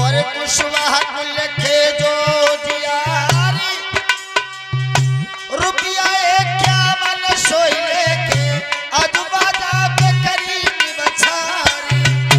और कुशवाहा कुल के जो दियारी रुपया 51 सोइले के अजुबादा पे करीब बछारी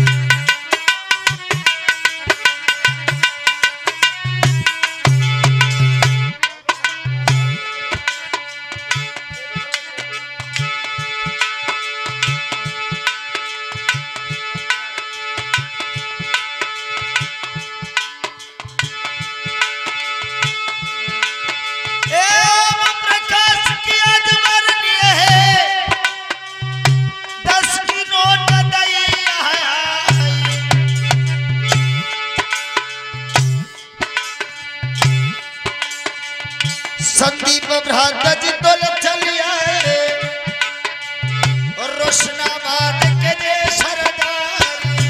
संदीप भ्राता जी तो चलिया और रोशनाबाद के जे सरदार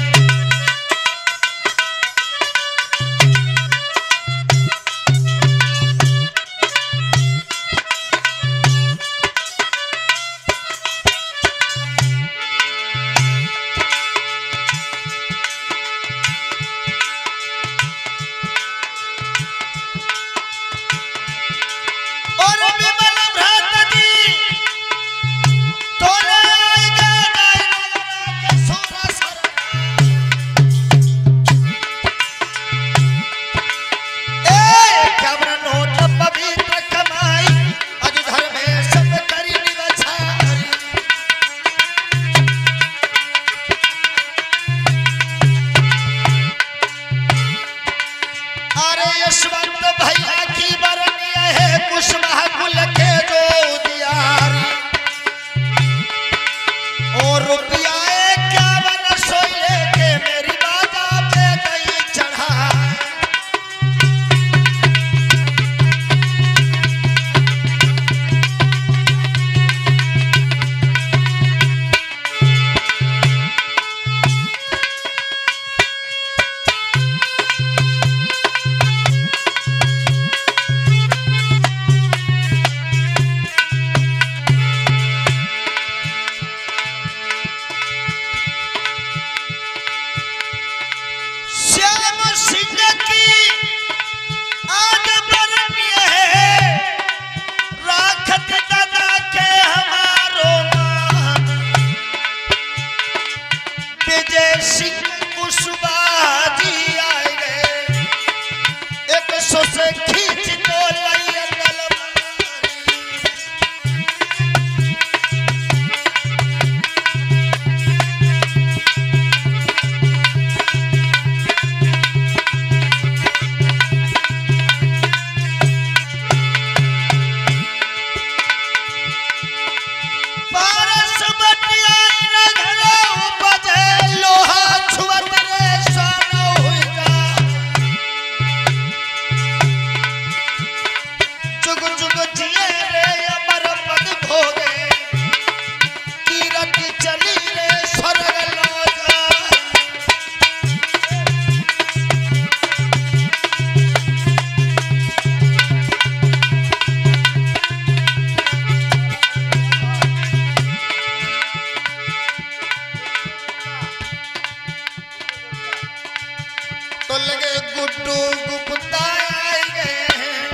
तो लगे गुड्डू गुप्ता आए गए हैं।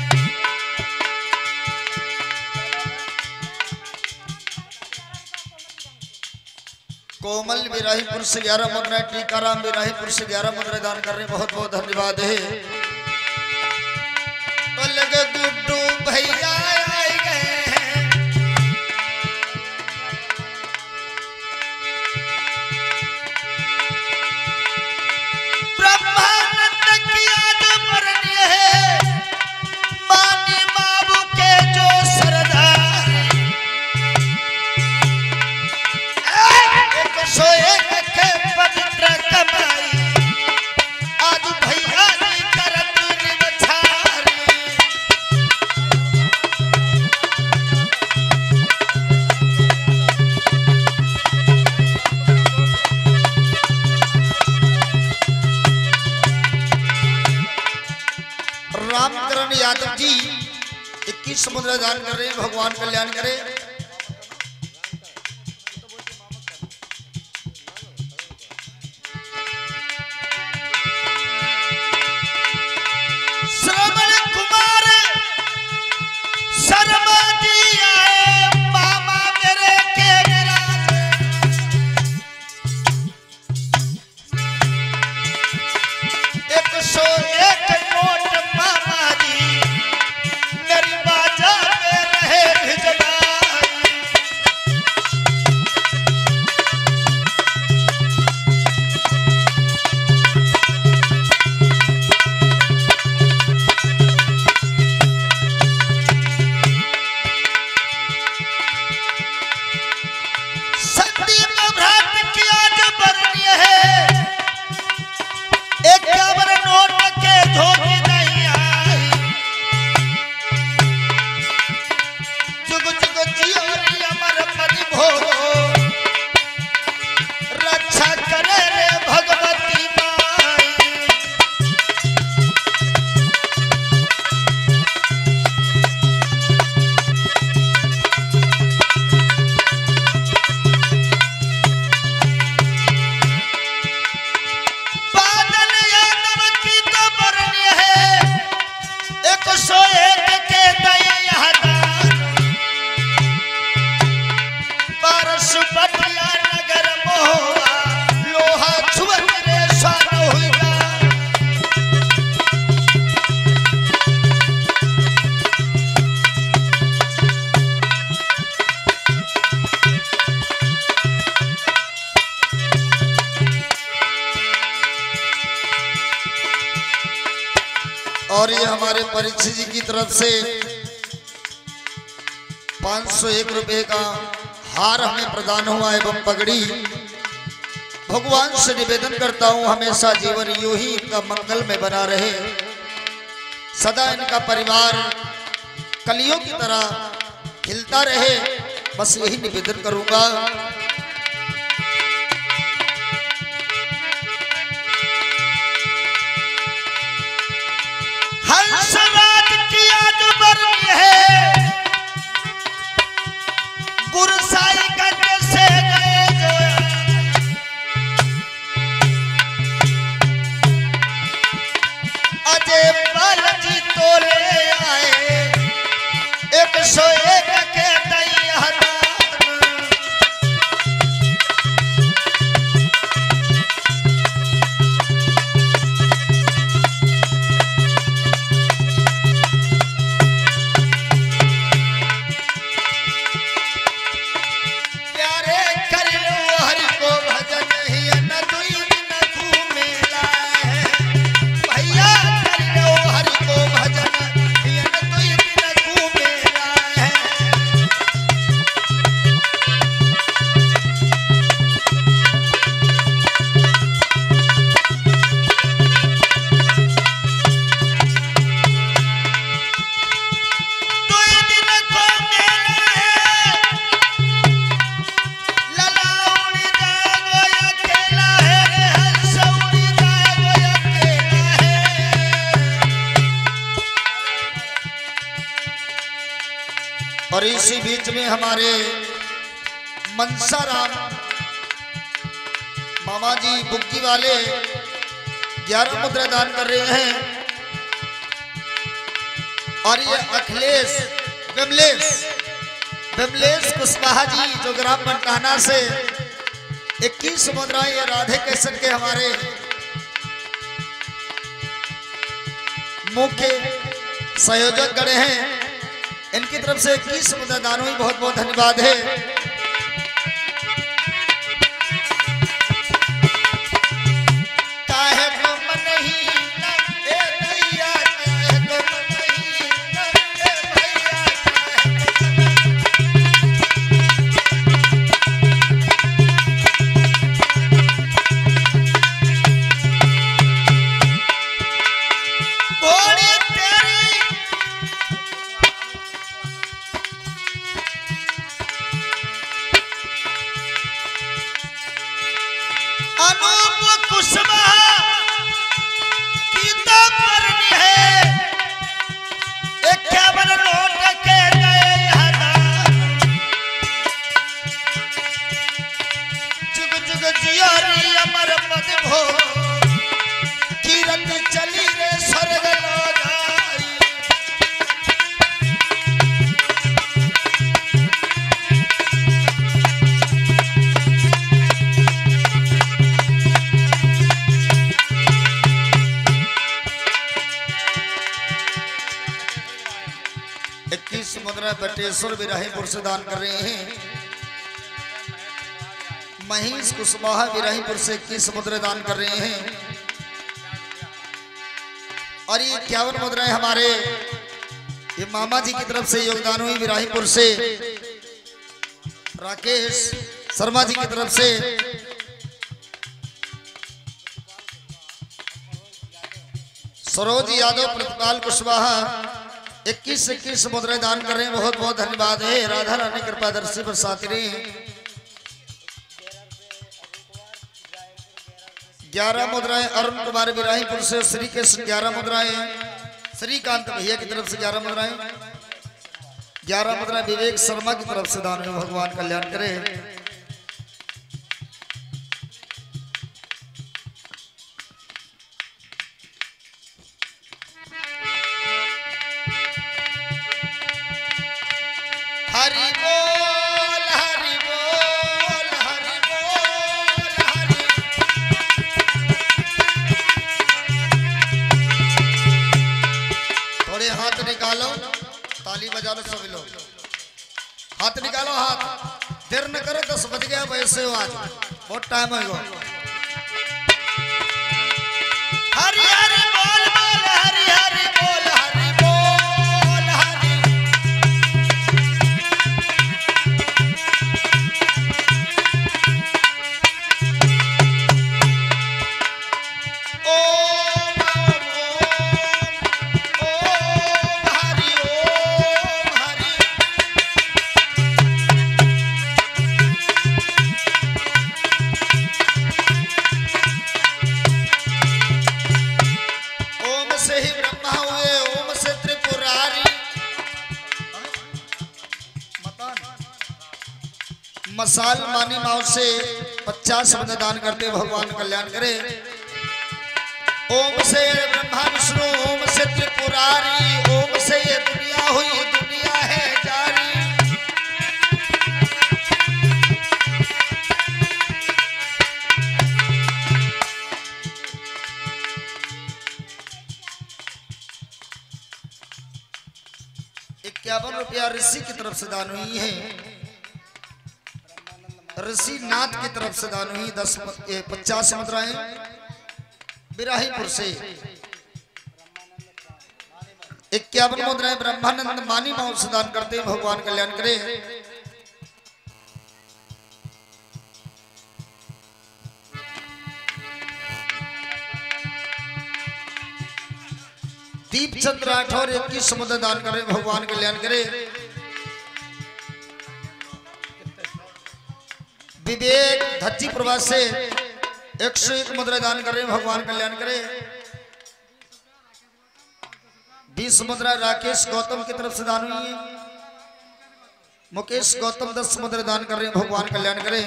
कोमल बिराहीपुर से 11 मुद्रा, टीकाराम बिराहीपुर से 11 मुद्रा दान कर रहे, बहुत बहुत धन्यवाद है। तो लगे गुड्डू भैया आए गए हैं। रामकरण यादव जी 21 मुद्रा दान कर रहे हैं, भगवान कल्याण करे। पारस पटिया नगर मोहा लोहा छुअत रे स्वान हुईगा। और ये हमारे परीक्षित जी की तरफ से 501 रुपए का हार हमें प्रदान हुआ एवं पगड़ी। भगवान से निवेदन करता हूं हमेशा जीवन यूं ही इनका मंगल में बना रहे, सदा इनका परिवार कलियों की तरह खिलता रहे, बस यही निवेदन करूंगा। हंसराज की आज बरनी है, गुरसाई गंज से गए जो अजय पाल जी तो ले आए 101 के दैहदान। और इसी बीच में हमारे मनसाराम मामा जी बुक्की वाले 11 मुद्रा दान कर रहे हैं। और ये अखिलेश विमलेश कुशवाहा जी जो ग्राम बंटाना से 21 मुद्राएं ये राधे कैसन के हमारे मुख्य संयोजक गणे हैं, इनकी तरफ से 21 मुद्रा दान हुई, बहुत बहुत धन्यवाद है। बटेश्वर बिराहीपुर से दान कर रहे हैं। महेश कुशवाहा बिराहीपुर से 21 मुद्रा दान कर रहे हैं। और ये 51 मुद्राएं हमारे ये मामा जी की तरफ से योगदान हुई बिराहीपुर से राकेश शर्मा जी की तरफ से। सरोज यादव प्रतिपाल कुशवाहा 21 मुद्राएं दान कर रहे हैं, बहुत बहुत धन्यवाद है। राधा रानी कृपादर्शी बरसाती 11 मुद्राएं अरुण कुमार बिराहीपुर से, श्री कृष्ण 11 मुद्राएं, श्रीकांत भैया की तरफ से 11 मुद्राएं, 11 मुद्राएं विवेक शर्मा की तरफ से दान हुए। भगवान कल्याण करे। हरि बोल हरि बोल। 10 बज गया वैसे हो आज बहुत टाइम हो गया। हरि हरि बोल बोल हरि हरि बोल हरि बोल हरि। ओम ओम हरि ओम हरि। ओम से ही ब्रह्मा हुए, ओम से त्रिपुरारी। मसाल मानी माओ से 50 बंदे दान करते भगवान कल्याण करे। ओम से ब्रह्मा विष्णु, ओम से त्रिपुरारी, ओम से ये दुनिया हुई दुनिया है जारी। ₹51 ऋषि की तरफ से दान हुई है, ऋषि नाथ की तरफ से दान हुई 50 मुद्राएं। बिराहीपुर से 51 मुद्राएं ब्रह्मानंद मानी माओ से दान करते भगवान कल्याण करे। दीपचंद राठौर 21 मुद्रा दान करे भगवान कल्याण करे। विवेक धज्जी प्रवास से 101 मुद्रा दान कर रहे हैं भगवान कल्याण करे। 20 मुद्रा राकेश गौतम की तरफ से दान हुई है। मुकेश गौतम 10 मुद्रा दान कर रहे हैं भगवान कल्याण करे।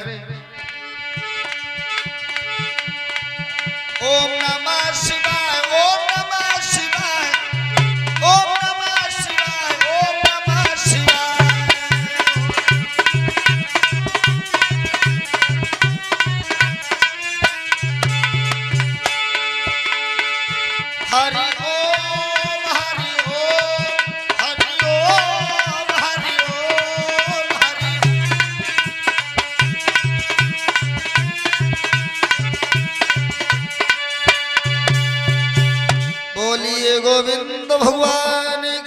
ओम नमः शिवाय ओम नमः शिवाय ओम नमः शिवाय ओम नमः शिवाय। हरि ओम हरि ओम हरि ओम हरि ओम हरि। बोलिए गोविंद भगवान